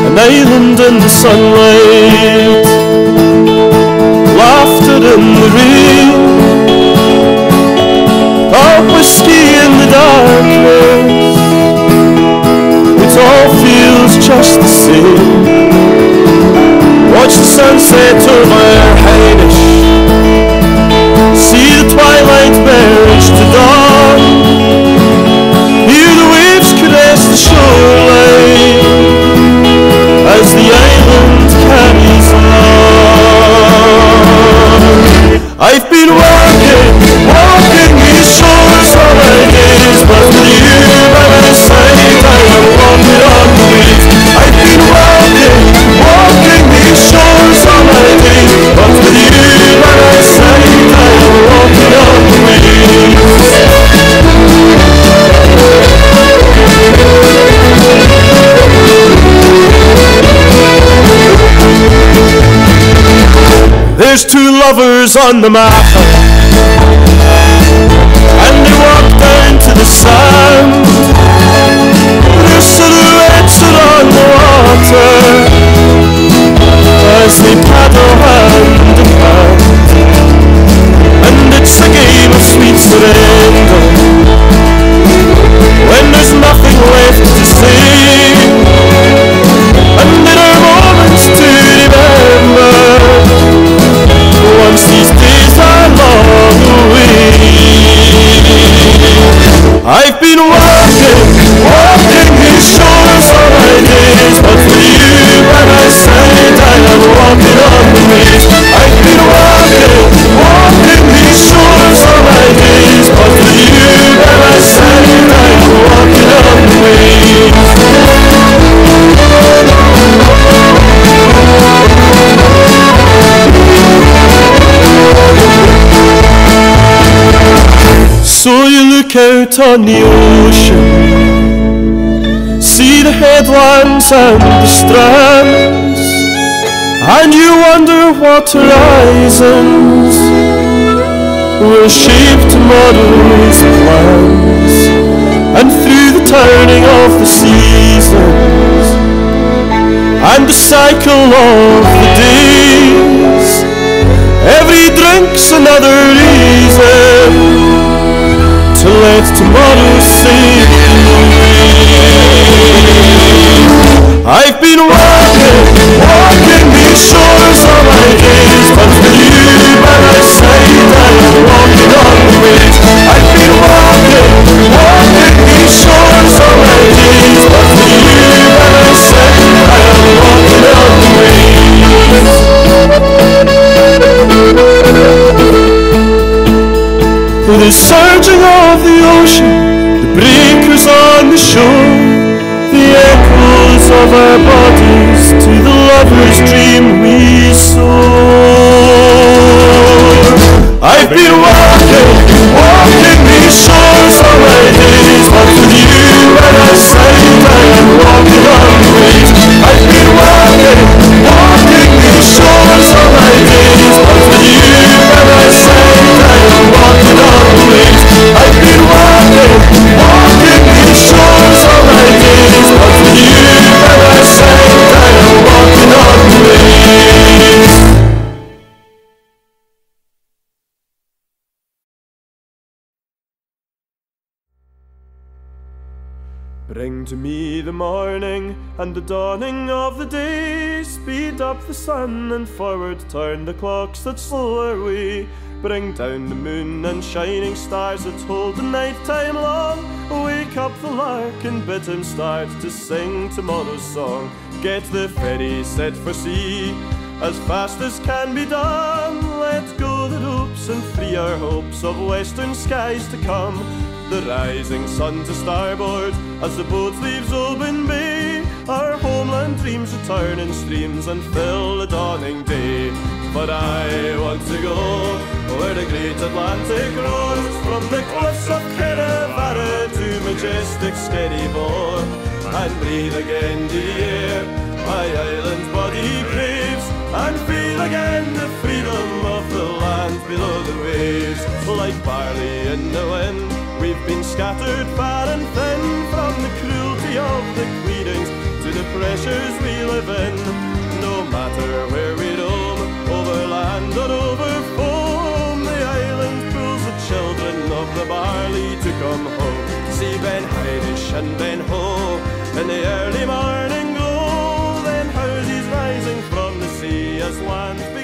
an island in the sunlight, laughter in the rain, a whiskey in the darkness. It all feels just the same. Watch the sunset over Hebrides, see the twilight merge to dawn, hear the waves caress the shoreline as the island carries on. I've been walking these shores all my days, but with you by my side I am walking on the waves. I've been walking these shores all my days, but with you by my side I am walking on the waves. There's two lovers on the Murrach, and they walk down to the sand. Their silhouettes are on the water as they paddle hand in hand, and it's a game of sweet surrender when there's nothing left to say, and there are moments to remember once these days are long away. I've been walking these shores all my days, but for you by my side I am walking on the waves. I've been walking these shores all my days, but for you by my side I am walking on the waves. So you look out on the ocean, see the headlands and the strands, and you wonder what horizons will shape tomorrow's plans. And through the turning of the seasons and the cycle of the days, every drink's another reason to let tomorrow sail away. I've been walking these shores all my days, but with you by my side I am walking on the waves. I've been walking these shores all my days, but with you by my side I am walking on the waves. The surging of the ocean, the breakers on the shore, the echoes of our bodies to the lover's dream we soar. I've been walking these shores all my days, but with you by my side I am walking on the waves. I've been walking these shores all my days, but with you by my side I am walking on the waves. I've been walking these shores all my days, but with you by my side I am walking on the waves. Bring to me the morning and the dawning of the day. Speed up the sun and forward turn the clocks that slow our way. Bring down the moon and shining stars that hold the night time long. Wake up the lark and bid him start to sing tomorrow's song. Get the ferry set for sea as fast as can be done. Let go the ropes and free our hopes of western skies to come. The rising sun to starboard as the boat leaves Oban Bay. Our homeland dreams return in streams and fill the dawning day. But I want to go where the great Atlantic roars, from the cliffs of Kenavara to majestic Skerryvore, and breathe again the air my island's body craves, and feel again the freedom of the land below the waves. Like barley in the wind, we've been scattered far and thin, from the cruelty of the Queenings to the pressures we live in. No matter where we roam, over land or over foam, the island pulls the children of the barley to come home. To see Ben Irish and Ben Ho in the early morning glow, then houses rising from the sea as land